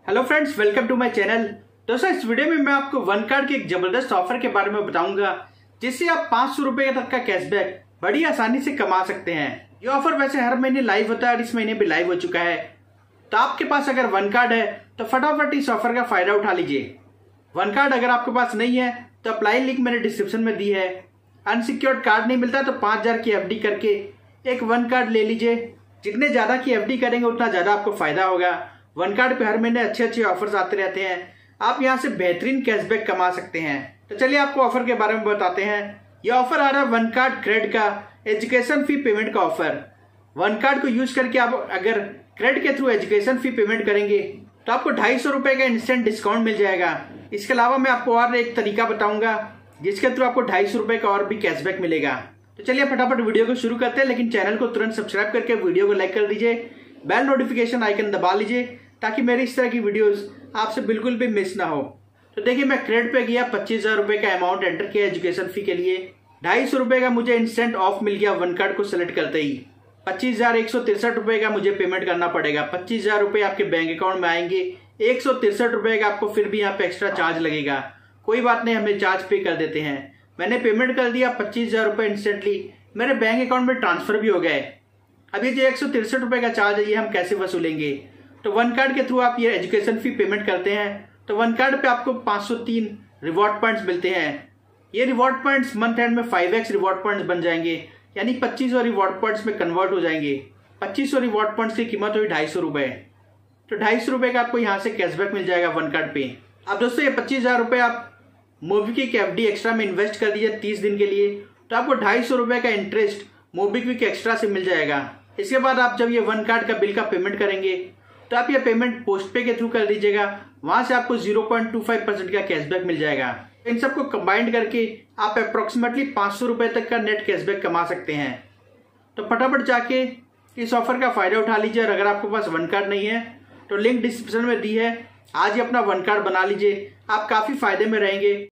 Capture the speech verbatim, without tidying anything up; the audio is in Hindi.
Hello friends, welcome to my channel. दोस्तों, इस वीडियो में मैं आपको वन कार्ड के एक जबरदस्त ऑफर के बारे में बताऊंगा जिससे आप पाँच सौ रुपए तक का कैशबैक बड़ी आसानी से कमा सकते हैं। ये ऑफर वैसे हर महीने लाइव होता है और इस महीने भी लाइव हो चुका है। तो आपके पास अगर वन कार्ड है तो फटाफट इस ऑफर का फायदा उठा लीजिए। वन कार्ड अगर आपके पास नहीं है तो अप्लाई लिंक मैंने डिस्क्रिप्शन में दी है। अनसिक्योर्ड कार्ड नहीं मिलता तो पाँच हजार की एफडी करके एक वन कार्ड ले लीजिए। जितने ज्यादा की एफडी करेंगे उतना ज्यादा आपको फायदा होगा। वन कार्ड पे हर महीने अच्छे अच्छे ऑफर्स आते रहते हैं। आप यहाँ से बेहतरीन कैशबैक कमा सकते हैं। तो चलिए आपको ऑफर के बारे में बताते हैं। यह ऑफर आ रहा है वन कार्ड क्रेडिट का एजुकेशन फी पेमेंट का ऑफर। वन कार्ड को यूज करके आप अगर क्रेडिट के थ्रू एजुकेशन फी पेमेंट करेंगे तो आपको ढाई सौ रुपए का इंस्टेंट डिस्काउंट मिल जाएगा। इसके अलावा मैं आपको और एक तरीका बताऊंगा जिसके थ्रू आपको ढाई सौ रुपए का और भी कैशबैक मिलेगा। तो चलिए फटाफट वीडियो को शुरू करते हैं, लेकिन चैनल को तुरंत सब्सक्राइब करके वीडियो को लाइक कर दीजिए, बेल नोटिफिकेशन आइकन दबा लीजिए ताकि मेरी इस तरह की वीडियोस आपसे बिल्कुल भी मिस ना हो। तो देखिए, मैं क्रेडिट पे गया, पच्चीस हजार रुपए का अमाउंट एंटर किया एजुकेशन फी के लिए। ढाई सौ रुपए का मुझे इंस्टेंट ऑफ मिल गया वन कार्ड को सिलेक्ट करते ही। पच्चीस हजार एक सौ तिरसठ रुपए का मुझे पेमेंट करना पड़ेगा। पच्चीस हजार रुपए आपके बैंक अकाउंट में आएंगे। एक सौ तिरसठ रुपए का आपको फिर भी यहाँ पे एक्स्ट्रा चार्ज लगेगा। कोई बात नहीं, हमें चार्ज पे कर देते हैं। मैंने पेमेंट कर दिया पच्चीस हजार रुपए इंस्टेंटली मेरे बैंक अकाउंट में ट्रांसफर भी हो गए। अब ये जो एक सौ तिरसठ रुपए का चार्ज है ये हम कैसे वसूलेंगे? तो वन कार्ड के थ्रू आप ये एजुकेशन फी पेमेंट करते हैं तो वन कार्ड पे आपको पाँच सौ तीन रिवॉर्ड पॉइंट्स मिलते हैं। ये रिवॉर्ड पॉइंट्स मंथ एंड में फाइव एक्स रिवॉर्ड पॉइंट्स बन जाएंगे, यानी पच्चीस सौ रिवॉर्ड पॉइंट्स में कन्वर्ट हो जाएंगे। पच्चीस सौ रिवॉर्ड पॉइंट्स की कीमत हुई ढाई सौ रुपए। तो ढाई सौ रुपए का आपको यहाँ से कैशबैक मिल जाएगा वन कार्ड पे। अब दोस्तों, ये पच्चीस हजार रुपए आप मोबीक्विक एफडी एक्स्ट्रा में इन्वेस्ट कर दीजिए तीस दिन के लिए, तो आपको ढाई सौ रुपए का इंटरेस्ट मोबीक्विक एक्स्ट्रा से मिल जाएगा। इसके बाद आप जब ये वन कार्ड का बिल का पेमेंट करेंगे तो आप ये पेमेंट पोस्ट पे के थ्रू कर दीजिएगा। वहां से आपको zero point two five percent का कैशबैक मिल जाएगा। इन सबको कंबाइंड करके आप अप्रोक्सीमेटली पाँच सौ रुपए तक का नेट कैशबैक कमा सकते हैं। तो फटाफट जाके इस ऑफर का फायदा उठा लीजिए। और अगर आपके पास वन कार्ड नहीं है तो लिंक डिस्क्रिप्शन में दी है, आज ही अपना वन कार्ड बना लीजिए। आप काफी फायदे में रहेंगे।